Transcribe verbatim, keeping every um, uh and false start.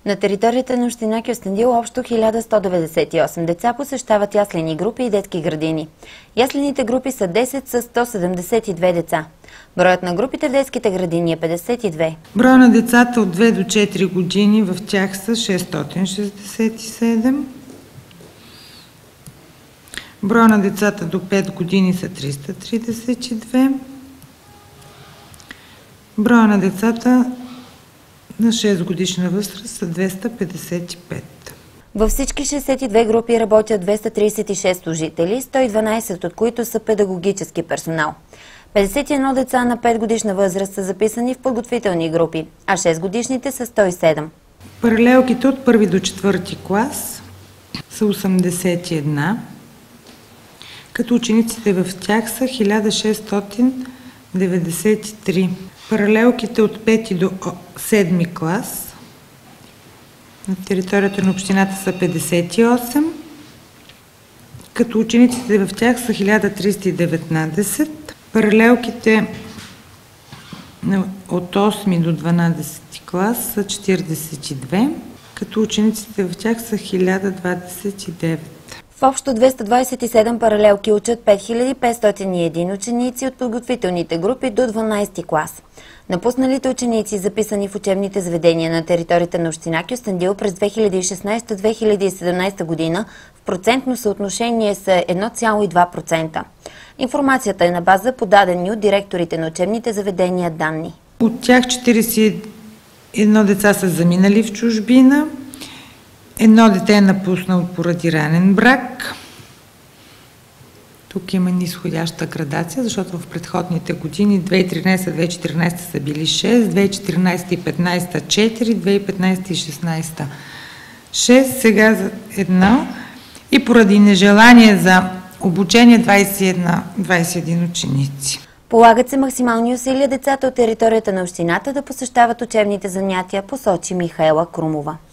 На територията на община Кюстендил общо хиляда сто деветдесет и осем деца посещават яслени групи и детски градини. Яслените групи са десет с сто седемдесет и две деца. Броят на групите в детските градини е петдесет и две. Броя на децата от две до четири години в тях са шестстотин шестдесет и седем. Броя на децата до пет години са триста тридесет и две. Броя на децата на шест годишна възраст са двеста петдесет и пет. Във всички шестдесет и две групи работят двеста тридесет и шест служители, сто и дванадесет от които са педагогически персонал. петдесет и едно деца на пет годишна възраст са записани в подготвителни групи, а шест годишните са сто и седем. Паралелките от първи до четвърти клас са осемдесет и една, като учениците в тях са хиляда шестстотин деветдесет и три. Паралелките от пети до седми клас на територията на общината са петдесет и осем, като учениците в тях са хиляда триста и деветнадесет. Паралелките от осми до дванадесети клас са четиридесет и две, като учениците в тях са хиляда двадесет и девет. В общо двеста двадесет и седем паралелки учат пет хиляди петстотин и един ученици от подготвителните групи до дванадесети клас. Напусналите ученици, записани в учебните заведения на територията на община Кюстендил през две хиляди и шестнадесета - две хиляди и седемнадесета година, в процентно съотношение са едно цяло и два процента. Информацията е на база подадени от директорите на учебните заведения данни. От тях четиридесет и едно деца са заминали в чужбина. Едно дете е напуснало поради ранен брак. Тук има нисходяща градация, защото в предходните години две хиляди и тринадесета - две хиляди и четиринадесета са били шест, две хиляди и четиринадесета и две хиляди и петнадесета четири, две хиляди и петнадесета и шестнадесета шест, сега за едно. И поради нежелание за обучение двадесет и едно, двадесет и един ученици. Полагат се максимални усилия децата от територията на общината да посещават учебните занятия, посочи Михаела Крумова.